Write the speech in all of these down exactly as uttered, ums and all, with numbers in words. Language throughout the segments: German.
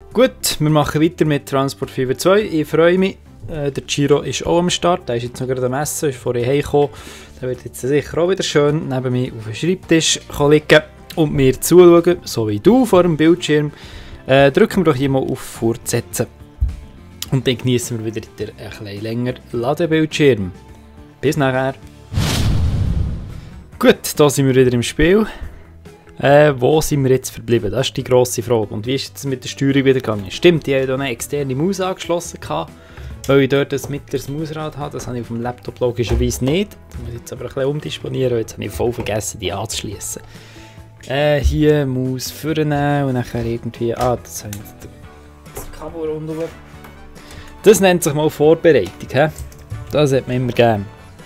Gut, wir machen weiter mit Transport Fever zwei. Ich freue mich. Äh, der Giro ist auch am Start. Der ist jetzt noch gerade am Essen, ist vorher heimgekommen. Der wird jetzt sicher auch wieder schön neben mir auf dem Schreibtisch liegen und mir zuschauen, so wie du vor dem Bildschirm. Äh, drücken wir doch hier mal auf Fortsetzen. Und dann genießen wir wieder ein bisschen länger Ladebildschirm. Bis nachher. Gut, da sind wir wieder im Spiel. Äh, wo sind wir jetzt verblieben? Das ist die grosse Frage. Und wie ist es mit der Steuerung wieder gegangen? Stimmt, ich hatte hier eine externe Maus angeschlossen, weil ich dort ein mittleres Mausrad habe. Das habe ich auf dem Laptop logischerweise nicht. Das muss ich jetzt aber ein bisschen umdisponieren. Jetzt habe ich voll vergessen, die anzuschließen. Äh, hier Maus vornehmen und nachher irgendwie... Ah, das habe ich jetzt... Das Kabel rundum. Das nennt sich mal Vorbereitung. He? Das hat man immer gern.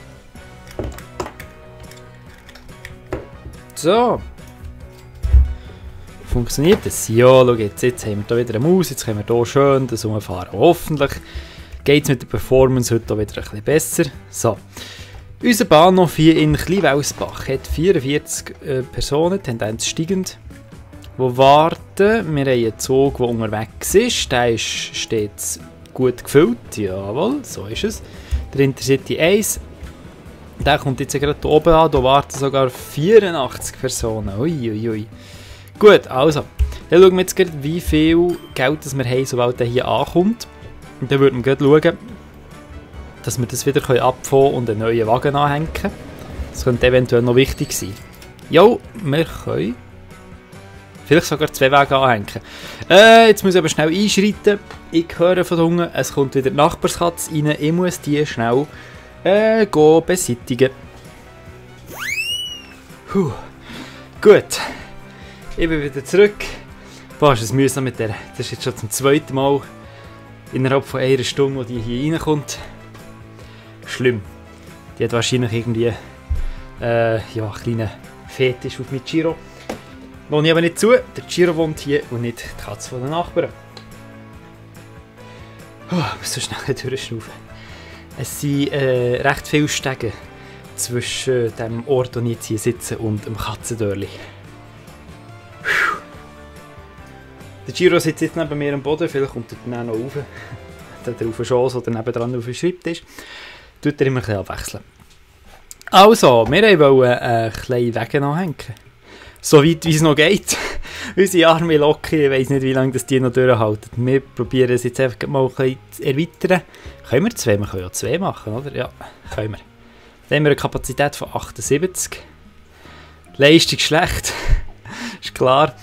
So. Funktioniert das? Ja, schau jetzt, jetzt haben wir hier wieder eine Maus, jetzt können wir hier schön das umfahren. Hoffentlich geht es mit der Performance heute auch wieder ein bisschen besser. So. Unser Bahnhof hier in Kleinwelsbach hat vierundvierzig äh, Personen, Tendenz steigend, die warten. Wir haben einen Zug, der unterwegs ist, der ist stets gut gefüllt, jawohl, so ist es. Der Intercity eins, der kommt jetzt gerade hier oben an, da warten sogar vierundachtzig Personen, ui, ui, ui. Gut, also, dann schauen wir jetzt gerade, wie viel Geld das wir haben, sobald der hier ankommt. Und dann würden wir gerade schauen, dass wir das wieder abfahren und einen neuen Wagen anhängen können. Das könnte eventuell noch wichtig sein. Jo, wir können vielleicht sogar zwei Wagen anhängen. Äh, jetzt muss ich aber schnell einschreiten. Ich höre von unten, es kommt wieder die Nachbarskatze rein. Ich muss die schnell äh, gehen beseitigen. Puh. Gut. Ich bin wieder zurück. Boah, ist es mühsam mit der. Das ist jetzt schon zum zweiten Mal innerhalb von einer Stunde, wo die hier reinkommt. Schlimm. Die hat wahrscheinlich irgendwie äh, ja, einen kleinen Fetisch auf mit Giro. Wohne ich aber nicht zu. Der Giro wohnt hier und nicht die Katze von den Nachbarn. Oh, ich muss so schnell durchschnaufen. Es sind äh, recht viele Stege zwischen dem Ort, wo ich jetzt hier sitze, und dem Katzendörli. Der Giro sitzt jetzt neben mir am Boden, vielleicht kommt er dann noch rauf. Dann auf den Schoss oder nebendran auf den Schreibtisch. Tut er immer ein bisschen abwechseln. Also, wir wollen einen kleinen Weg anhängen. So weit wie es noch geht. Unsere arme Lokki, ich weiss nicht, wie lange das die noch durchhalten. Wir probieren es jetzt einfach mal ein bisschen zu erweitern. Können wir zwei? Wir können ja zwei machen, oder? Ja, können wir. Dann haben wir eine Kapazität von achtundsiebzig. Leistung schlecht. Ist klar.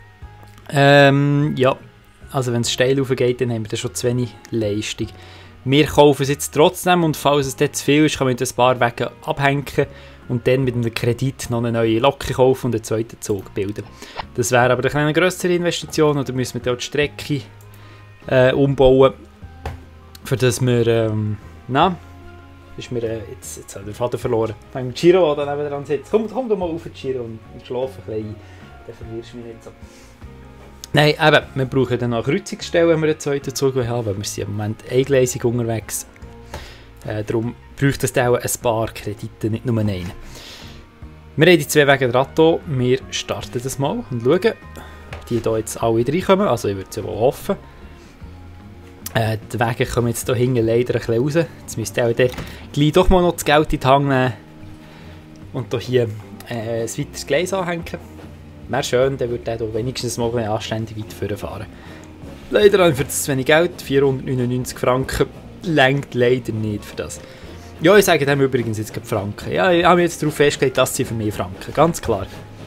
Ähm, ja, also wenn es steil raufgeht, dann haben wir dann schon zu wenig Leistung. Wir kaufen es jetzt trotzdem und falls es dort zu viel ist, kann man ein paar Wege abhängen und dann mit einem Kredit noch eine neue Lok kaufen und einen zweiten Zug bilden. Das wäre aber eine grössere Investition, oder müssen wir dann auch die Strecke äh, umbauen, für das wir, ähm, na, ist mir, äh, jetzt, jetzt hat der Vater verloren. Beim Giro, der neben dran sitzt, komm, komm doch mal auf den Giro und schlafe ein bisschen ein, dann verlierst du mich nicht so. Nein, eben, wir brauchen dann noch eine Kreuzungsstelle, wenn wir einen zweiten Zug haben, weil wir sind im Moment eingleisig unterwegs. Äh, darum braucht es auch ein paar Kredite, nicht nur einen. Wir haben die zwei Wege dran hier. Wir starten das mal und schauen, ob die hier jetzt alle reinkommen. Also ich würde es ja wohl hoffen. Äh, die Wege kommen jetzt hier hinten leider ein bisschen raus. Jetzt müsst ihr auch dann gleich doch mal noch das Geld in die Hand nehmen und hier äh, ein weiteres Gleis anhängen. Wäre schön, dann würde er wenigstens mal anständig weit fahren. Leider habe ich für das zu wenig Geld, vierhundertneunundneunzig Franken, reicht leider nicht für das. Ja, ich sage dem übrigens jetzt gerade Franken. Ja, ich habe mich jetzt darauf festgelegt, dass sie für mich Franken, ganz klar.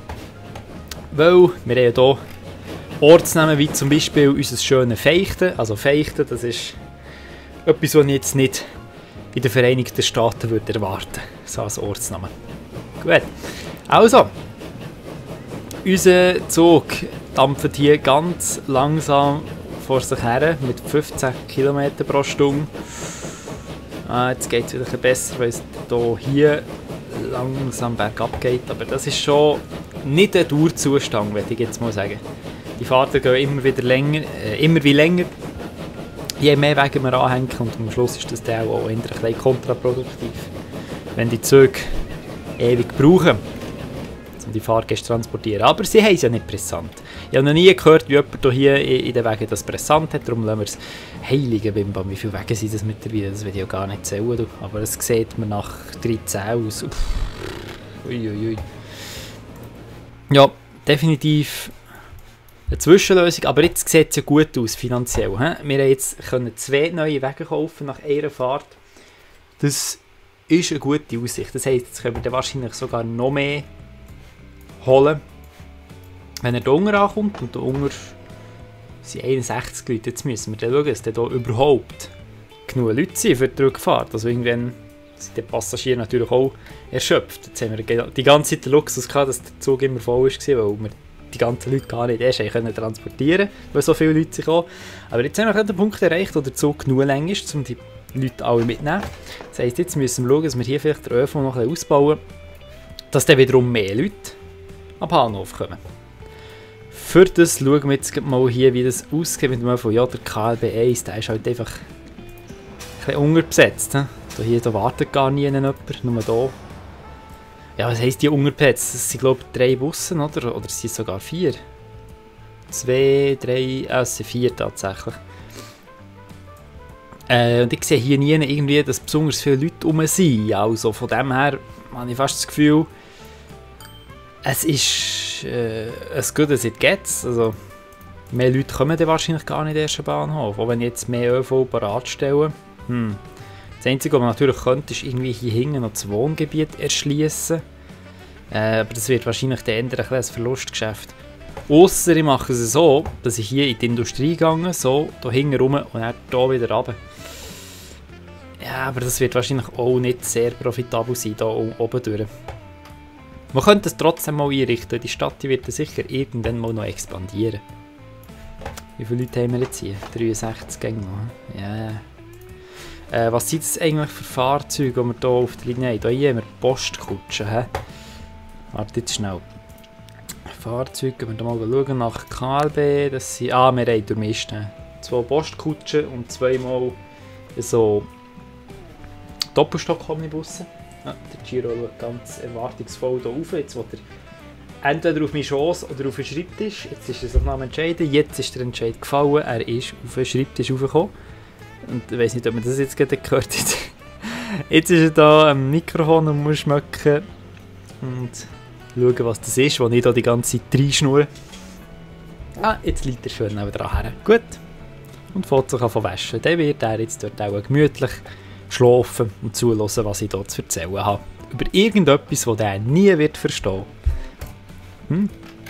Weil wir haben hier Ortsnamen wie zum Beispiel unser schönes Feichten. Also Feichten, das ist etwas, was ich jetzt nicht in den Vereinigten Staaten würde erwarten, so als Ortsnamen. Gut, also. Unser Zug dampft hier ganz langsam vor sich her mit fünfzehn Kilometer pro Stunde. Ah, jetzt geht es wieder ein bisschen besser, weil es hier langsam bergab geht. Aber das ist schon nicht ein Dauerzustand, würde ich jetzt mal sagen. Die Fahrten gehen immer wieder länger, äh, immer wie länger, je mehr Wege wir anhängen. Und am Schluss ist das dann auch ein bisschen kontraproduktiv, wenn die Züge ewig brauchen, um die Fahrgäste zu transportieren. Aber sie haben es ja nicht brisant. Ich habe noch nie gehört, wie jemand hier in den Wegen das Pressant hat, darum lassen wir es heilige Bimbam. Wie viele Wege sind das mittlerweile? Das will ich ja gar nicht zählen, du. Aber es sieht mir nach dreizehn aus. Uiuiui. Ui. Ja, definitiv eine Zwischenlösung, aber jetzt sieht es ja gut aus finanziell. He? Wir haben jetzt können zwei neue Wege kaufen nach einer Fahrt. Das ist eine gute Aussicht. Das heisst, jetzt können wir dann wahrscheinlich sogar noch mehr holen. Wenn er da unten ankommt und da unten sind einundsechzig Leute, jetzt müssen wir dann schauen, dass da überhaupt genug Leute sind für die Rückfahrt. Also irgendwann sind die Passagiere natürlich auch erschöpft. Jetzt haben wir die ganze Zeit den Luxus gehabt, dass der Zug immer voll war, weil wir die ganzen Leute gar nicht erst können transportieren konnten, weil so viele Leute kamen. Aber jetzt haben wir den Punkt erreicht, wo der Zug genug lang ist, um die Leute alle mitzunehmen. Das heisst, jetzt müssen wir schauen, dass wir hier vielleicht den ÖV noch ein bisschen ausbauen, dass dann wiederum mehr Leute am Bahnhof kommen. Für das schauen wir jetzt mal hier, wie das aussieht mit dem ÖV. Ja, der K L B eins, der ist halt einfach ein bisschen unterbesetzt. He? Da hier da wartet gar nie jemand, nur hier. Ja, was heisst die unterbesetzt? Das sind glaube ich drei Busse, oder? Oder sind es sogar vier? Zwei, drei, äh, es sind vier tatsächlich. Äh, und ich sehe hier nie irgendwie, dass besonders viele Leute rum sind. Also von dem her habe ich fast das Gefühl, es ist äh, as good as it gets. Also, mehr Leute kommen dann wahrscheinlich gar nicht erst am Bahnhof. Auch wenn ich jetzt mehr ÖV parat stelle. Hm. Das Einzige, was man natürlich könnte, ist irgendwie hier hinten noch das Wohngebiet erschließen. Äh, aber das wird wahrscheinlich dann eher ein, ein Verlustgeschäft. Ausser ich mache es so, dass ich hier in die Industrie gehe, so hier hinten rum und dann hier wieder runter. Ja, aber das wird wahrscheinlich auch nicht sehr profitabel sein, hier oben durch. Man könnte es trotzdem mal einrichten. Die Stadt die wird sicher irgendwann mal noch expandieren. Wie viele Leute haben wir jetzt hier? dreiundsechzig Gänge noch. Ja. Äh, was sind das eigentlich für Fahrzeuge, die wir hier auf der Linie haben? Hier haben wir Postkutschen. He? Warte jetzt schnell. Fahrzeuge, wenn wir mal schauen nach K L B. Das sind, ah, wir haben durchmischt. Zwei Postkutschen und zweimal so Doppelstock-Omnibusse. Ja, der Giro schaut ganz erwartungsvoll hier rauf. Jetzt will er entweder auf meine Chance oder auf den Schreibtisch. Jetzt ist er sich noch am Entscheiden. Jetzt ist der Entscheid gefallen. Er ist auf den Schreibtisch raufgekommen. Und ich weiss nicht, ob man das jetzt gerade gehört hat. Jetzt ist er da am Mikrofon und muss schmecken und schauen, was das ist, wo ich da die ganze Zeit reinschnurre. Ah, jetzt liegt er schön neben dran her. Gut. Und fährt sich an zu waschen. Dann wird er jetzt dort auch gemütlich schlafen und zuhören, was ich hier zu erzählen habe. Über irgendetwas, das er nie wird verstehen. Hm?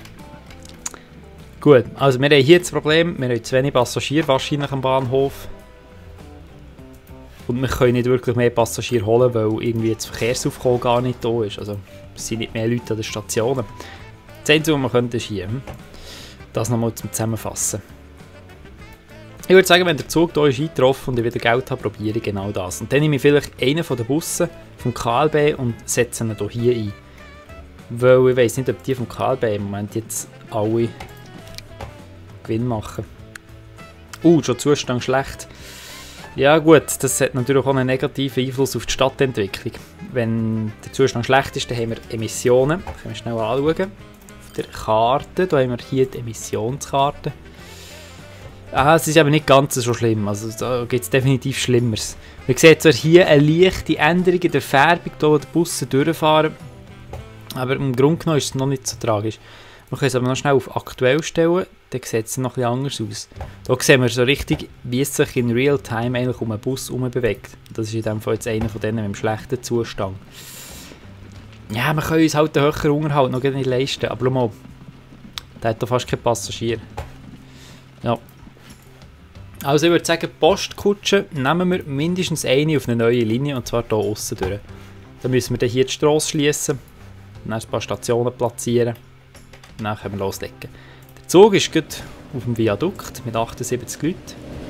Gut, also wir haben hier das Problem, wir haben zu wenig Passagiere wahrscheinlich am Bahnhof. Und wir können nicht wirklich mehr Passagiere holen, weil irgendwie das Verkehrsaufkommen gar nicht da ist. Also es sind nicht mehr Leute an den Stationen. Das Einzige, was wir können, ist hier. Das nochmal zum Zusammenfassen. Ich würde sagen, wenn der Zug hier ist eingetroffen und ich wieder Geld habe, probiere ich genau das. Und dann nehme ich vielleicht einen von den Bussen vom K L B und setze ihn hier ein. Weil ich weiss nicht, ob die vom K L B im Moment jetzt alle Gewinn machen. Uh, schon Zustand schlecht. Ja gut, das hat natürlich auch einen negativen Einfluss auf die Stadtentwicklung. Wenn der Zustand schlecht ist, dann haben wir Emissionen. Das können wir schnell anschauen. Auf der Karte, da haben wir hier die Emissionskarte. Ah, es ist aber nicht ganz so schlimm, also da gibt es definitiv Schlimmeres. Man sieht zwar hier eine leichte Änderung in der Färbung, hier, wo die Busse durchfahren, aber im Grunde genommen ist es noch nicht so tragisch. Wir können es aber noch schnell auf aktuell stellen, dann sieht es noch etwas anders aus. Hier sehen wir so richtig, wie es sich in Real-Time eigentlich um einen Bus herum bewegt. Das ist in diesem Fall jetzt einer von denen mit einem schlechten Zustand. Ja, wir können uns halt den höheren Unterhalt noch nicht leisten, aber schau mal, der hat da fast keinen Passagier. Ja. Also ich würde sagen, Postkutsche nehmen wir mindestens eine auf eine neue Linie, und zwar hier aussen durch. Dann müssen wir dann hier die Strasse schließen, dann ein paar Stationen platzieren und dann können wir loslegen. Der Zug ist gerade auf dem Viadukt mit achtundsiebzig Leuten.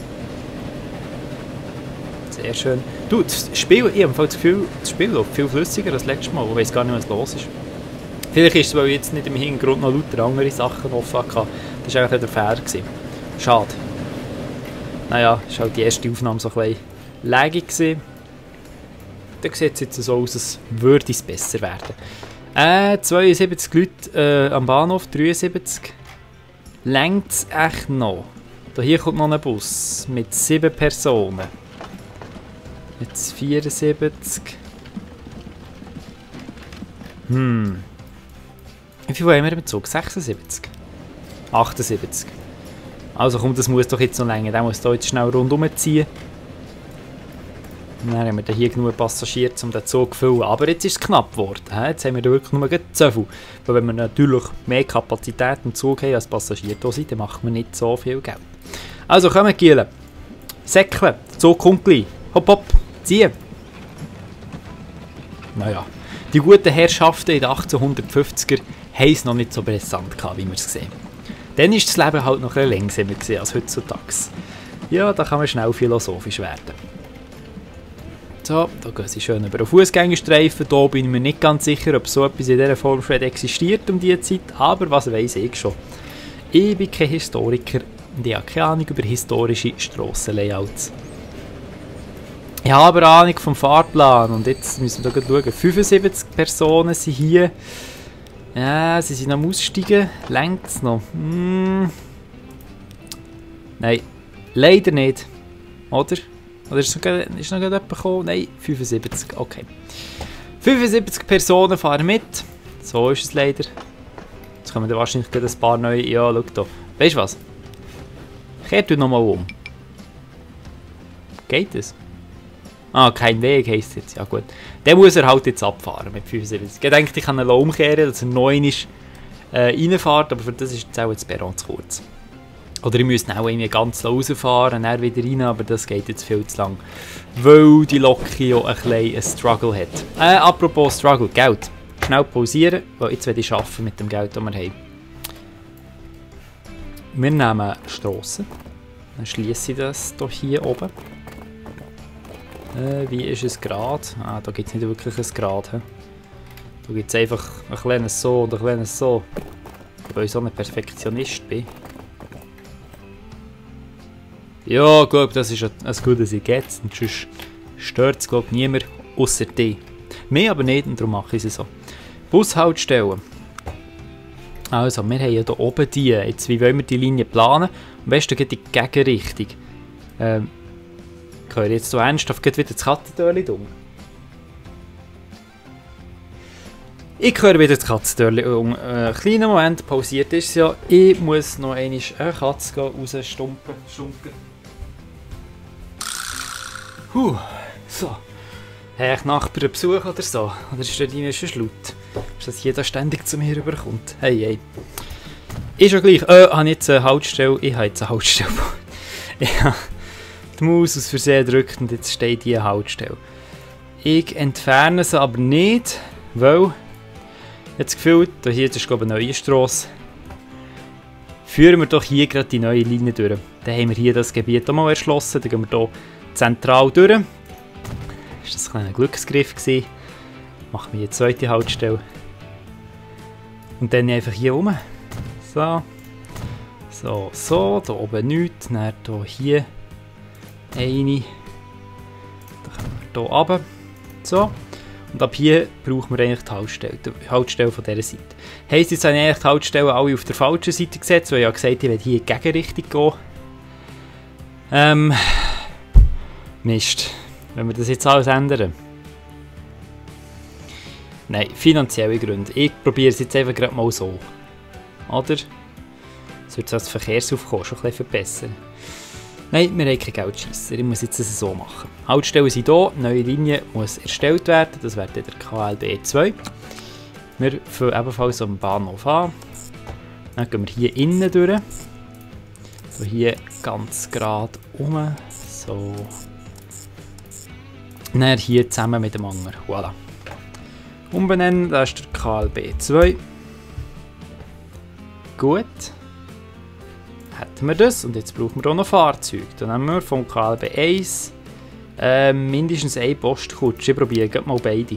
Sehr schön. Du, das Spiel, ich habe das Gefühl, das Spiel läuft viel flüssiger als letztes Mal, ich weiß gar nicht, was los ist. Vielleicht ist es, weil ich jetzt nicht im Hintergrund noch lauter andere Sachen offen hatte. Das war eigentlich der Fehler gewesen. Schade. Naja, es war halt die erste Aufnahme so ein bisschen lagig gewesen. Dann sieht es jetzt so aus, als würde es besser werden. Äh, zweiundsiebzig Leute äh, am Bahnhof, dreiundsiebzig. Längt es echt noch? Da hier kommt noch ein Bus mit sieben Personen. Jetzt vierundsiebzig. Hm. Wie viel haben wir im Zug? sechsundsiebzig? achtundsiebzig. Also komm, das muss doch jetzt noch länger. Der muss da jetzt schnell rundherum ziehen. Dann haben wir hier genug Passagiere, um den Zug zu füllen. Aber jetzt ist es knapp geworden. Jetzt haben wir wirklich nur so viel. Weil wenn wir natürlich mehr Kapazität im Zug haben als Passagiere da sind, dann machen wir nicht so viel Geld. Also kommen Gielen. Säckeln. Der Zug kommt gleich. Hopp, hopp. Ziehen. Naja. Die guten Herrschaften in den achtzehnhundertfünfziger haben es noch nicht so brisant gehabt, wie wir es sehen. Dann war das Leben halt noch ein bisschen längsamer als heutzutage. Ja, da kann man schnell philosophisch werden. So, da gehen sie schön über einen Fußgängerstreifen. Da bin ich mir nicht ganz sicher, ob so etwas in dieser Form schon existiert um diese Zeit. Aber was weiss ich schon. Ich bin kein Historiker und ich habe keine Ahnung über historische Strassenlayouts. Ich habe aber Ahnung vom Fahrplan und jetzt müssen wir hier schauen. fünfundsiebzig Personen sind hier. Ja, sie sind am Aussteigen. Längt es noch? Hm. Nein, leider nicht. Oder? Oder ist noch, ist noch jemand gekommen? Nein, fünfundsiebzig. Okay. fünfundsiebzig Personen fahren mit. So ist es leider. Jetzt kommen wir wahrscheinlich ein paar neue. Ja, schau da. Weißt du was? Kehrt du nochmal um. Geht das? Ah, kein Weg heisst jetzt. Ja gut. Dann muss er halt jetzt abfahren mit fünfundsiebzig. Ich denke, ich kann ihn umkehren, dass er neu ist, äh, reinfährt, aber für das ist jetzt auch das Perron zu kurz. Oder ich müsste auch irgendwie ganz rausfahren und dann wieder rein, aber das geht jetzt viel zu lang. Weil die Lok ja ein bisschen einen Struggle hat. Äh, apropos Struggle, Geld. Schnell pausieren, weil jetzt werde ich arbeiten mit dem Geld, das wir haben. Wir nehmen Strassen. Dann schließe ich das hier oben. Äh, wie ist es gerade? Ah, da gibt es nicht wirklich ein Grad. He? Da gibt es einfach ein kleines so und ein kleines so. Weil ich so ein Perfektionist bin. Ja, gut, das ist ein gutes Ergebnis. Und sonst stört es, glaube ich, niemand, außer dich. Mehr aber nicht, und darum mache ich es so. Bushaltestellen. Also, wir haben ja hier oben die. Jetzt, wie wollen wir die Linie planen? Am besten geht die Gegenrichtung. Ähm, ich höre jetzt so ernsthaft wieder das Katzentörli um. Ich höre wieder das Katzentörli um. Äh, kleinen Moment, pausiert ist es ja. Ich muss noch einmal eine Katze rausstumpen. Huh, so. Habe ich Nachbarn Besuch oder so? Oder ist das irgendwie schon laut? Ist das jeder ständig zu mir rüberkommt? Hey, hey. Ist schon gleich. Äh, habe ich jetzt eine Haltestelle? Ich habe jetzt eine Haltestelle. Ich habe die Maus aus Versehen gedrückt und jetzt steht hier eine Haltestelle. Ich entferne sie aber nicht, weil jetzt gefühlt, hier ist glaube ich eine neue Strasse. Führen wir doch hier gerade die neue Linie durch. Dann haben wir hier das Gebiet auch mal erschlossen. Dann gehen wir hier zentral durch. Das war ein kleiner Glücksgriff. Machen wir die zweite Haltestelle. Und dann einfach hier rum. So. So, so. Hier oben nichts. Dann hier eine. Dann kommen wir hier runter. So. Und ab hier brauchen wir eigentlich die Haltestelle, die Haltestelle von dieser Seite. Heisst, jetzt habe ich eigentlich die Haltestellen alle auf der falschen Seite gesetzt, weil ich ja gesagt habe, ich will hier in die Gegenrichtung gehen. Ähm. Mist. Wenn wir das jetzt alles ändern? Nein, finanzielle Gründe. Ich probiere es jetzt einfach gerade mal so. Oder? Das wird das Verkehrsaufkommen schon ein bisschen verbessern. Nein, wir haben kein Geldscheisser. Ich muss jetzt das so machen. Haltestellen sind hier, neue Linie muss erstellt werden. Das wäre der K L B zwei. Wir fangen ebenfalls am Bahnhof an. Dann gehen wir hier innen durch. So hier ganz gerade um. So. Dann hier zusammen mit dem Anger. Voilà. Umbenennen, das ist der K L B zwei. Gut. Hätten wir das. Und jetzt brauchen wir hier noch Fahrzeuge. Dann haben wir vom K L B eins äh, mindestens eine Postkutsche. Ich probiere mal beide.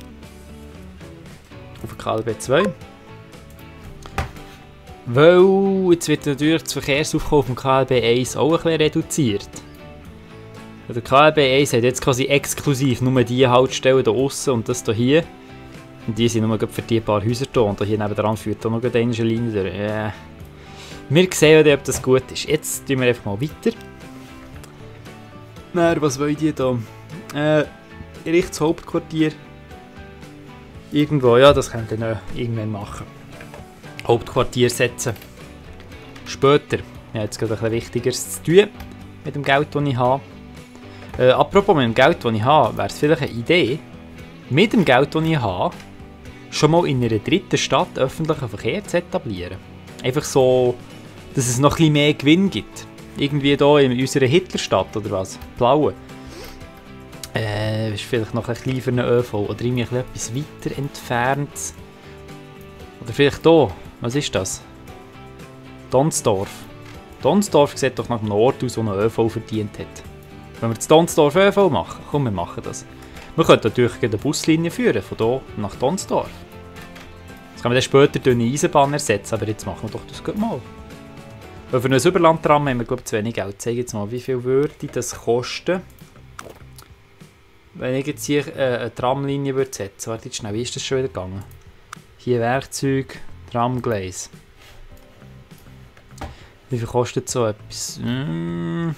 Auf den K L B zwei. Weil jetzt wird natürlich das Verkehrsaufkommen auf dem K L B eins auch ein bisschen reduziert. Der K L B eins hat jetzt quasi exklusiv nur diese Haltestellen hier aussen und das hier. Und die sind nur für die paar Häuser hier. Und hier nebenan führt auch noch eine Linie durch. Yeah. Wir sehen, ob das gut ist. Jetzt tun wir einfach mal weiter. Na, was wollen die da? Äh, Richts Hauptquartier. Irgendwo, ja, das könnt ihr noch irgendwann machen. Hauptquartier setzen. Später. Ich habe jetzt gerade etwas Wichtigeres zu tun mit dem Geld, das ich habe. Äh, apropos mit dem Geld, das ich habe, wäre es vielleicht eine Idee, mit dem Geld, das ich habe, schon mal in einer dritten Stadt öffentlichen Verkehr zu etablieren. Einfach so, dass es noch ein bisschen mehr Gewinn gibt. Irgendwie hier in unserer Hitlerstadt oder was? Blaue. Äh, ist vielleicht noch ein bisschen für einen ÖV oder irgendwie etwas weiter entfernt. Oder vielleicht hier. Was ist das? Donsdorf. Donsdorf sieht doch nach einem Ort aus, wo ein ÖV verdient hat. Wenn wir zu Donsdorf ÖV machen, komm, wir machen das. Wir können natürlich eine Buslinie führen, von hier nach Donsdorf. Das kann man dann später durch eine Eisenbahn ersetzen, aber jetzt machen wir doch das gut mal. Weil für ein Überlandtram haben wir, glaube ich, zu wenig Geld. Ich zeige jetzt mal, wie viel würde das kosten, wenn ich jetzt hier äh, eine Tramlinie würde setzen. Warte jetzt schnell, wie ist das schon wieder gegangen? Hier Werkzeug, Tramgleis. Wie viel kostet so etwas? Hm.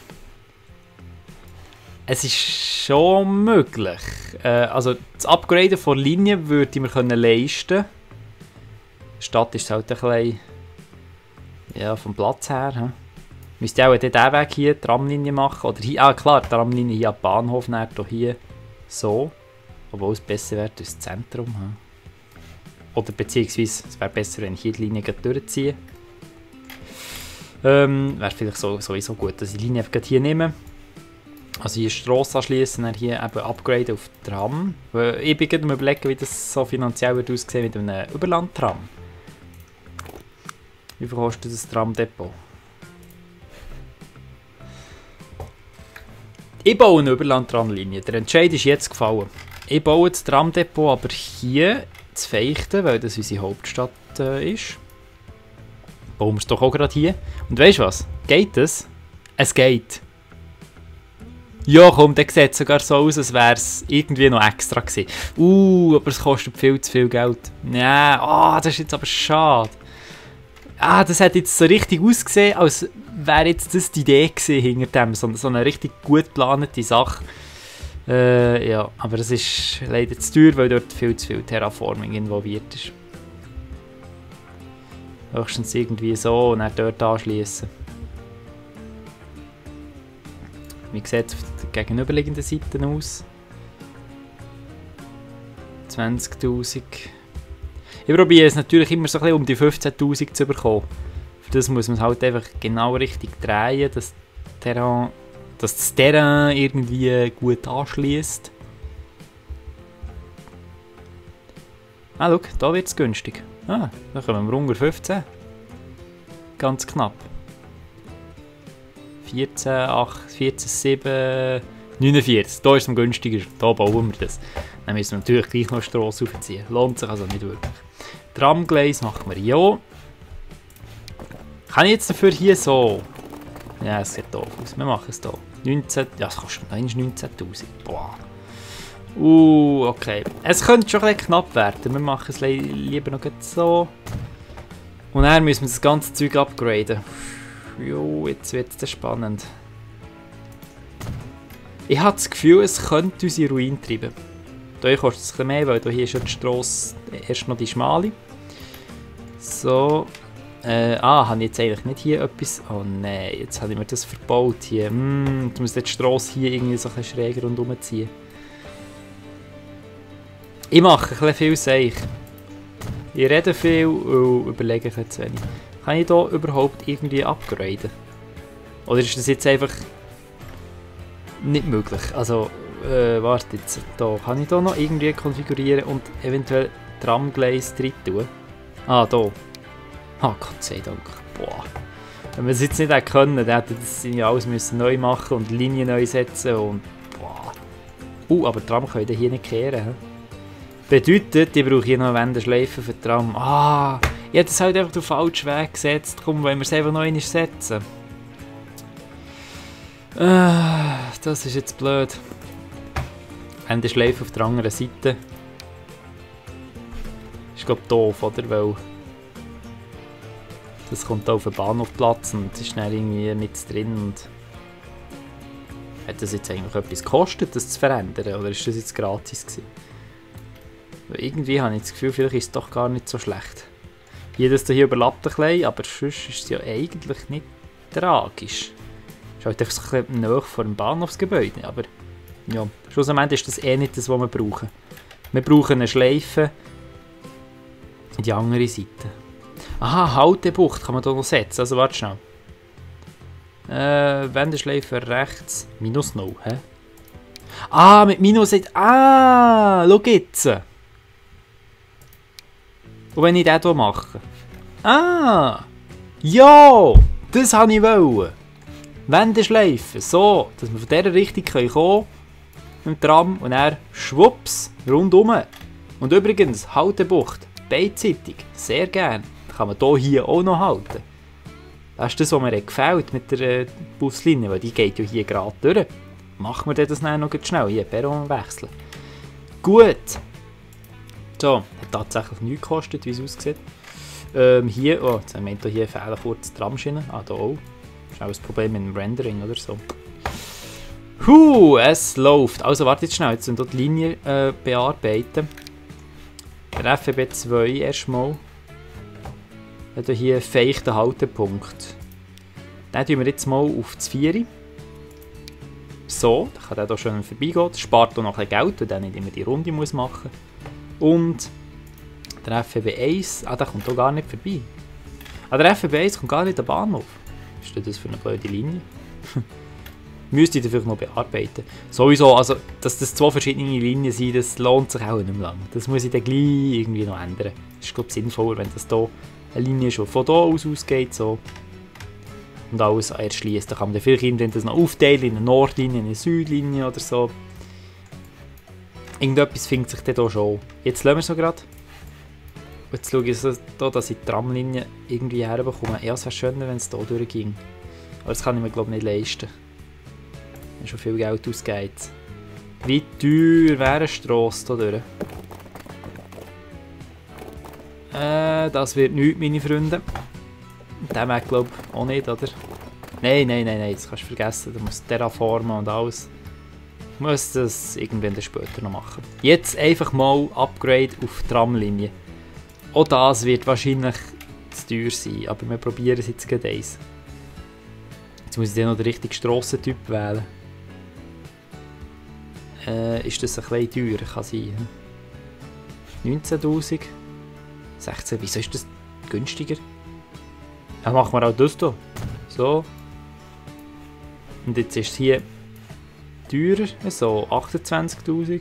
Es ist schon möglich. Äh, also das Upgraden von Linien würde ich mir können leisten. Stadt ist halt ein bisschen, ja, vom Platz her. He. Müsste auch diesen Weg hier, die Tramlinie machen. Oder hier, ah klar, die Tramlinie hier am Bahnhof, näher hier so. Obwohl es besser wäre durchs Zentrum. He. Oder beziehungsweise, es wäre besser, wenn ich hier die Linie durchziehe. Ähm, wäre vielleicht so, sowieso gut, dass ich die Linie einfach hier nehme. Also hier Strasse anschließen, dann hier eben upgraden auf Tram. Ich bin gerade am überlegen, wie das so finanziell wird aussehen mit einem Überlandtram. Wie viel kostet das Tramdepot? Ich baue eine Überlandtramlinie. Der Entscheid ist jetzt gefallen. Ich baue das Tramdepot aber hier zu Veichten, weil das unsere Hauptstadt äh, ist. Bauen wir es doch auch gerade hier. Und weißt du was? Geht es? Es geht. Ja komm, der sieht sogar so aus, als wäre es irgendwie noch extra gewesen. Uh, aber es kostet viel zu viel Geld. Ja, oh, das ist jetzt aber schade. Ah, das hat jetzt so richtig ausgesehen, als wäre jetzt das die Idee gewesen hinter dem. So, so eine richtig gut geplante Sache. Äh, ja, aber das ist leider zu teuer, weil dort viel zu viel Terraforming involviert ist. Höchstens irgendwie so und dann dort anschließen. Wie sieht es auf der gegenüberliegenden Seite aus? zwanzigtausend. Ich probiere es natürlich immer so ein bisschen um die fünfzehntausend zu bekommen. Für das muss man halt einfach genau richtig drehen, dass, Terrain, dass das Terrain irgendwie gut anschließt. Ah, schau, da wird es günstig. Ah, da kommen wir unter fünfzehn. Ganz knapp. vierzehn, acht, vierzehn, sieben, neunundvierzig. Da ist es am günstigsten. Da bauen wir das. Dann müssen wir natürlich gleich noch Strasse aufziehen. Lohnt sich also nicht wirklich. Tramgleis machen wir ja. Kann ich jetzt dafür hier so? Ja, es sieht doof aus. Wir machen es hier. neunzehn, ja, es kostet noch neunzehntausend. Boah. Uh, okay. Es könnte schon ein bisschen knapp werden. Wir machen es li lieber noch so. Und dann müssen wir das ganze Zeug upgraden. Jo, jetzt wird es spannend. Ich habe das Gefühl, es könnte unsere Ruin treiben. Hier kostet es ein bisschen mehr, weil hier ist ja die Strasse erst noch die schmale. So. Äh, ah, habe ich jetzt eigentlich nicht hier etwas... Oh nein, jetzt habe ich mir das verbaut hier. Hm, jetzt muss die Strasse hier irgendwie so ein bisschen schräger rundherum ziehen. Ich mache ein bisschen viel Seich. Ich rede viel und überlege ein bisschen zu wenig. Kann ich hier überhaupt irgendwie upgraden? Oder ist das jetzt einfach nicht möglich? Also, äh, warte jetzt. Da kann ich hier noch irgendwie konfigurieren und eventuell Tramgleis drin tun. Ah, hier. Ah, Gott sei Dank. Boah. Wenn wir es jetzt nicht hätte können, dann hätte das ja alles müssen neu machen und Linien neu setzen und boah. Uh, aber die Tram können hier nicht kehren. Bedeutet, ich brauche hier noch eine Wendeschleife für die Tram. Ah, ich hätte es halt einfach den falschen Weg gesetzt. Komm, wollen wir es einfach noch einmal setzen. Ah, das ist jetzt blöd. Wendeschleife auf der anderen Seite. Ist glaube ich doof, oder? Weil Das kommt auf den Bahnhofplatz und ist dann irgendwie nicht drin. Und hat das jetzt eigentlich etwas gekostet, das zu verändern? Oder ist das jetzt gratis gewesen? Weil irgendwie habe ich das Gefühl, vielleicht ist es doch gar nicht so schlecht. Jedes hier überlappt ein bisschen, aber sonst ist es ja eigentlich nicht tragisch. Es ist halt einfach so ein bisschen nahe vor dem Bahnhofsgebäude. Aber ja, schlussendlich ist das eh nicht das, was wir brauchen. Wir brauchen eine Schleife in die andere Seite. Aha, Haltebucht kann man hier noch setzen. Also warte schnell. Äh, Wendeschleife rechts. Minus null, hä? Ah, mit Minus... Ah, schau jetzt. Und wenn ich das hier mache? Ah! Ja! Das wollte ich wollen. Wendeschleife. So, dass wir von dieser Richtung kommen können. Mit dem Tram und dann schwupps, rundum. Und übrigens, Haltebucht. Beidseitig. Sehr gerne. Kann man hier, hier auch noch halten. Das ist das, was mir gefällt mit der äh, Buslinie, weil die geht ja hier gerade durch. Machen wir das dann noch schnell, hier Perron wechseln. Gut. So, hat tatsächlich nichts gekostet, wie es aussieht. Ähm, hier, oh, jetzt haben wir hier fehlen kurz die Tramschienen. Ah, da auch. Das ist auch ein Problem mit dem Rendering oder so. Huh, es läuft. Also warte jetzt schnell, jetzt sind wir die Linie äh, bearbeiten. Der F E B zwei erstmal. Hat hier einen feuchten Haltepunkt. Den tun wir jetzt mal auf das vier. So, dann kann der hier schön vorbeigehen. Das spart auch noch ein bisschen Geld, weil der nicht immer die Runde muss machen muss. Und der F E B eins, ah, der kommt hier gar nicht vorbei. Ah, der F E B eins kommt gar nicht an den Bahnhof. Was ist das für eine blöde Linie? Müsste ich dafür noch bearbeiten. Sowieso, also, dass das zwei verschiedene Linien sind, das lohnt sich auch nicht mehr lang. Das muss ich dann gleich irgendwie noch ändern. Das ist, glaube ich, sinnvoller, wenn das hier eine Linie schon von hier aus ausgeht, so. Und alles erschließt. Dann kann man dann vielleicht irgendwann das noch aufteilen in eine Nordlinie, eine Südlinie oder so. Irgendetwas findet sich dann hier schon. Jetzt lassen wir es noch gerade. Jetzt schaue ich so, da, dass ich die Tramlinie irgendwie herbekomme. Ja, es wäre schöner, wenn es hier durchging. Aber das kann ich mir, glaube ich, nicht leisten. Wenn schon viel Geld ausgeht. Wie teuer wäre eine Strasse hier durch? Äh, das wird nichts, meine Freunde. Der Weg, glaube ich, auch nicht, oder? Nein, nein, nein, nein, das kannst du vergessen. Du musst terraformen und alles. Ich muss das irgendwann dann später noch machen. Jetzt einfach mal Upgrade auf die Tramlinie. Auch das wird wahrscheinlich zu teuer sein, aber wir probieren es jetzt gerade eins. Jetzt muss ich dann noch den richtigen Strassentyp wählen. Äh, ist das ein bisschen teurer? Kann sein. neunzehntausend. sechzehn. Wieso ist das günstiger? Dann machen wir auch das hier. So. Und jetzt ist es hier teurer. So, achtundzwanzigtausend.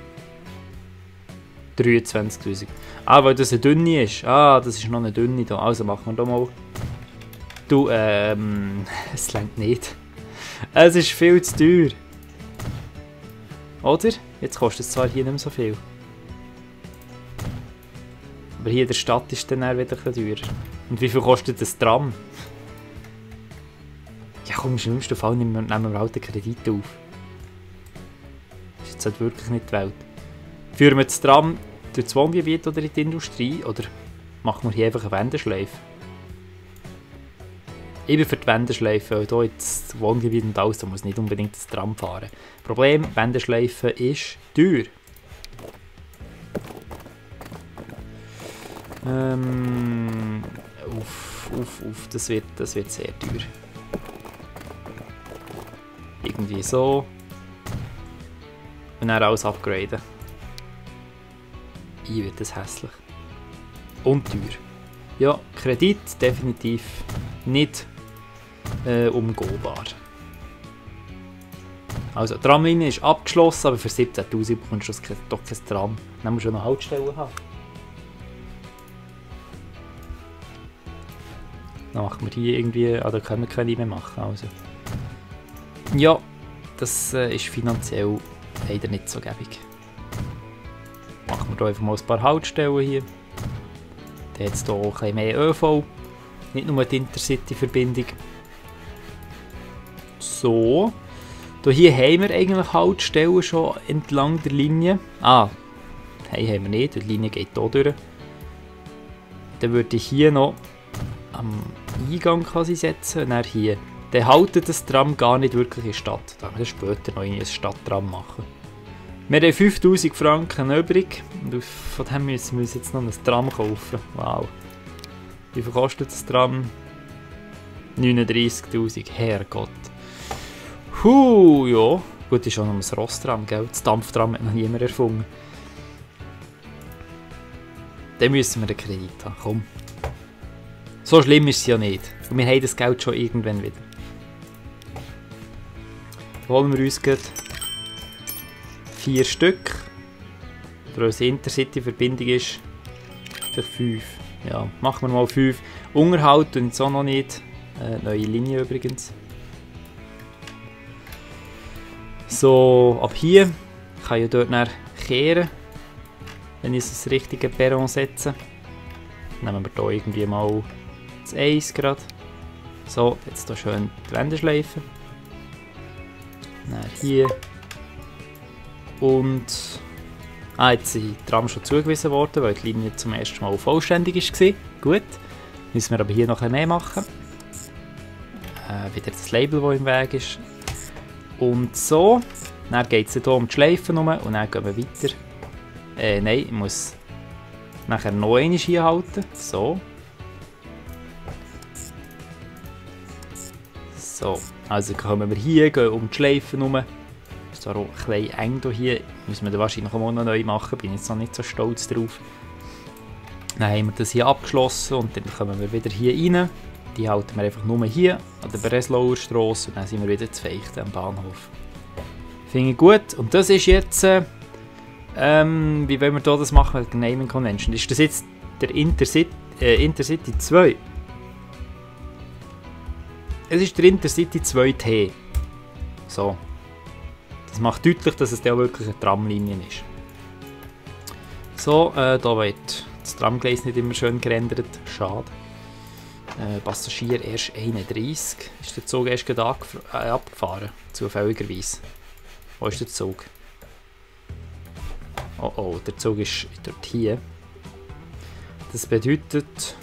dreiundzwanzigtausend. Ah, weil das eine dünne ist. Ah, das ist noch eine dünne da. Also machen wir da mal. Du, ähm. Es reicht nicht. Es ist viel zu teuer. Oder? Jetzt kostet es zwar hier nicht mehr so viel. Aber hier in der Stadt ist dann wieder ein bisschen teurer. Und wie viel kostet das Tram? Ja komm, im schlimmsten Fall nehmen wir, nehmen wir halt den Kredit auf. Das ist jetzt halt wirklich nicht die Welt. Führen wir das Tram durch das Wohngebiet oder in die Industrie? Oder machen wir hier einfach eine Wendeschleife? Ich bin für die Wendeschleife, weil hier ins Wohngebiet und alles, da muss nicht unbedingt das Tram fahren. Problem, Wendeschleife ist teuer. Ähm, uff, uff, uff, das wird, das wird sehr teuer. Irgendwie so. Und dann alles upgraden. Hier wird das hässlich. Und teuer. Ja, Kredit definitiv nicht äh, umgehbar. Also, die Tramlinie ist abgeschlossen, aber für siebzehntausend bekommst du doch kein Tram. Dann musst du noch Haltestellen haben. Dann machen wir hier irgendwie, ah, da können wir keine mehr machen. Also. Ja, das äh, ist finanziell leider nicht so gäbig. Machen wir hier einfach mal ein paar Haltestellen hier. Dann hat es hier auch ein bisschen mehr ÖV. Nicht nur die Intercity-Verbindung. So. Hier haben wir eigentlich Haltestellen schon entlang der Linie. Ah, nein, haben wir nicht. Die Linie geht hier durch. Dann würde ich hier noch am Eingang quasi setzen und dann hier. Dann haltet das Tram gar nicht wirklich in der Stadt. Da können wir später noch ein Stadttram machen. Wir haben fünftausend Franken übrig und von dem müssen wir uns jetzt noch ein Tram kaufen. Wow. Wie viel kostet das Tram? neununddreissigtausend. Herrgott. Huh, ja. Gut, das ist auch noch ein Rosttram, gell? Das Dampftram hat noch niemand erfunden. Dann müssen wir einen Kredit haben. Komm. So schlimm ist es ja nicht. Und wir haben das Geld schon irgendwann wieder. Holen wir uns gerade vier Stück. Für unsere Intercity-Verbindung ist für fünf. Ja, machen wir mal fünf. Unterhalt und so noch nicht. Äh, neue Linie übrigens. So, ab hier kann ich dort nach kehren, wenn ich das richtige Perron setze. Nehmen wir hier irgendwie mal das eins gerade. So, jetzt hier schön die Wände schleifen. Dann hier. Und ah, jetzt sind die Tram schon zugewiesen worden, weil die Linie zum ersten Mal vollständig war. Gut. Müssen wir aber hier noch ein bisschen mehr machen. Äh, wieder das Label, das im Weg ist. Und so. Dann geht es hier um die Schleifen rum und dann gehen wir weiter. Äh, nein, ich muss nachher noch einmal hier halten. So. So. Also kommen wir hier, gehen um die Schleifen rum. Ist zwar auch ein bisschen eng hier. Müssen wir dann wahrscheinlich auch noch neu machen. Bin jetzt noch nicht so stolz drauf. Dann haben wir das hier abgeschlossen und dann kommen wir wieder hier rein. Die halten wir einfach nur hier an der Breslauer Strasse und dann sind wir wieder zu Veichten am Bahnhof. Finde ich gut. Und das ist jetzt, äh, ähm, wie wollen wir da das machen mit der Naming Convention? Ist das jetzt der Intercity, äh, Intercity zwei? Es ist der Intercity zwei T. So. Das macht deutlich, dass es da wirklich eine Tramlinie ist. So, äh, da wird das Tramgleis nicht immer schön gerendert. Schade. Äh, Passagier erst einunddreissig. Ist der Zug erst gerade äh, abgefahren? Zufälligerweise. Wo ist der Zug? Oh oh, der Zug ist dort hier. Das bedeutet,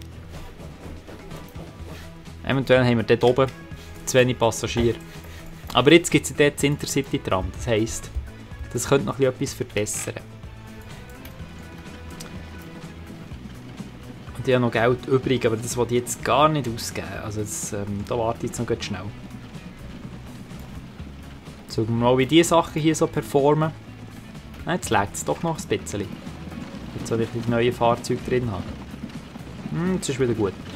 eventuell haben wir dort oben zu wenig Passagiere. Aber jetzt gibt es dort das Intercity-Tram. Das heisst, das könnte noch etwas verbessern. Und ich habe noch Geld übrig, aber das will ich jetzt gar nicht ausgeben. Also das, ähm, da warte ich jetzt noch ganz schnell. Schauen wir mal, wie diese Sachen hier so performen. Nein, jetzt lägt es doch noch ein bisschen. Jetzt soll ich die neuen Fahrzeuge drin haben. Hm, das ist wieder gut.